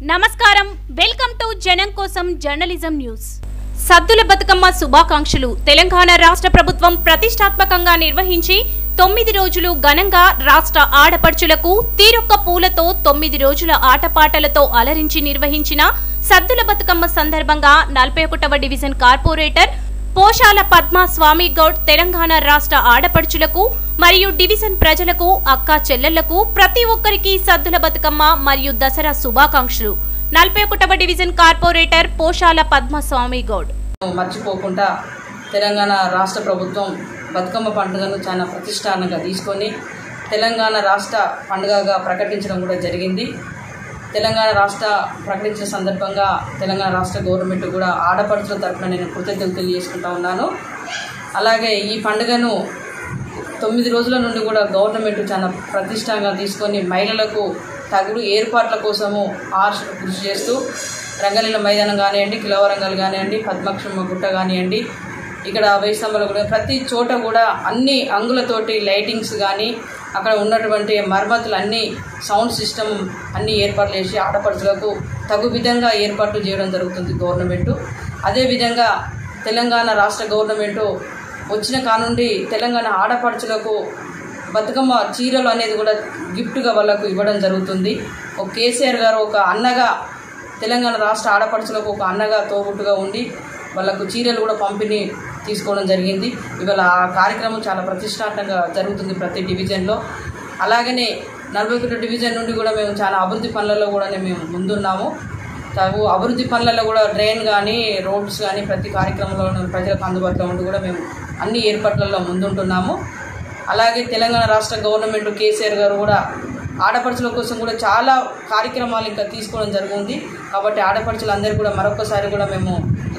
నమస్కారం, welcome to జనం కోసం జర్నలిజం న్యూస్. సద్దుల బతుకమ్మ శుభాకాంక్షలు. తెలంగాణ రాష్ట్ర ప్రభుత్వం ప్రతిష్టాత్మకంగా నిర్వహించి 9 రోజులు ఘనంగా రాష్ట్ర ఆడపడుచులకు తీరొక్క పూలతో 9 రోజుల ఆటపాటలతో అలరించి నిర్వహించిన సద్దుల బతుకమ్మ సందర్భంగా 41వ డివిజన్ కార్పొరేటర్ పోషాల పద్మ స్వామి గౌడ్ తెలంగాణ రాష్ట్ర ఆడపడుచులకు మరియు డివిజన్ ప్రజలకు, అక్కా చెల్లెళ్లకు ప్రతి ఒక్కరికి సద్దుల బతుకమ్మ మరియు దసరా శుభాకాంక్షలు. 41వ డివిజన్ కార్పొరేటర్ పోషాల పద్మ స్వామి గౌడ్. మర్చిపోకుండా తెలంగాణ రాష్ట్ర ప్రభుత్వం బతుకమ్మ పండుగను చాలా ప్రతిష్టానంగా తీసుకొని తెలంగాణ రాష్ట్ర పండుగగా ప్రకటించడం కూడా జరిగింది. తెలంగాణ రాష్ట్ర ప్రకటించిన సందర్భంగా తెలంగాణ రాష్ట్ర గవర్నమెంట్ కూడా ఆడపడుచుల తరఫున నేను కృతజ్ఞతలు తెలియజేసుకుంటా ఉన్నాను. అలాగే ఈ పండుగను 9 రోజుల నుండి కూడా గవర్నమెంట్ చాలా ప్రతిష్టానంగా తీసుకొని మహిళలకు తగు ఏర్పాట్ల కోసము కృషి చేస్తూ రంగలీల మైదానం కానివ్వండి, కిలవరంగల్ కానివ్వండి, పద్మక్షమ్మ గుట్ట కానివ్వండి, ఇక్కడ వైస్తంభాలు కూడా ప్రతి చోట కూడా అన్ని అంగులతోటి లైటింగ్స్ కానీ అక్కడ ఉన్నటువంటి మరమ్మతులు అన్నీ సౌండ్ సిస్టమ్ అన్నీ ఏర్పాట్లు చేసి ఆడపడుచులకు తగు విధంగా ఏర్పాట్లు చేయడం జరుగుతుంది గవర్నమెంటు. అదేవిధంగా తెలంగాణ రాష్ట్ర గవర్నమెంటు వచ్చిన కానుండి తెలంగాణ ఆడపడుచులకు బతుకమ్మ చీరలు అనేది కూడా గిఫ్ట్గా వాళ్ళకు ఇవ్వడం జరుగుతుంది. ఒక కేసీఆర్ గారు ఒక అన్నగా తెలంగాణ రాష్ట్ర ఆడపడుచులకు ఒక అన్నగా తోబుట్టుగా ఉండి వాళ్ళకు చీరలు కూడా పంపిణీ తీసుకోవడం జరిగింది. ఇవాళ ఆ కార్యక్రమం చాలా ప్రతిష్టాత్మకంగా జరుగుతుంది ప్రతి డివిజన్లో. అలాగనే 41 డివిజన్ నుండి కూడా మేము చాలా అభివృద్ధి పనులలో కూడా మేము ముందున్నాము. తగు అభివృద్ధి పనులలో కూడా డ్రైన్ కానీ, రోడ్స్ కానీ ప్రతి కార్యక్రమంలో ప్రజలకు అందుబాటులో ఉండి కూడా మేము అన్ని ఏర్పాట్లలో ముందుంటున్నాము. అలాగే తెలంగాణ రాష్ట్ర గవర్నమెంట్ కేసీఆర్ గారు కూడా ఆడపడుచుల కోసం కూడా చాలా కార్యక్రమాలు ఇంకా తీసుకోవడం జరుగుతుంది. కాబట్టి ఆడపడుచులందరూ కూడా మరొకసారి కూడా మేము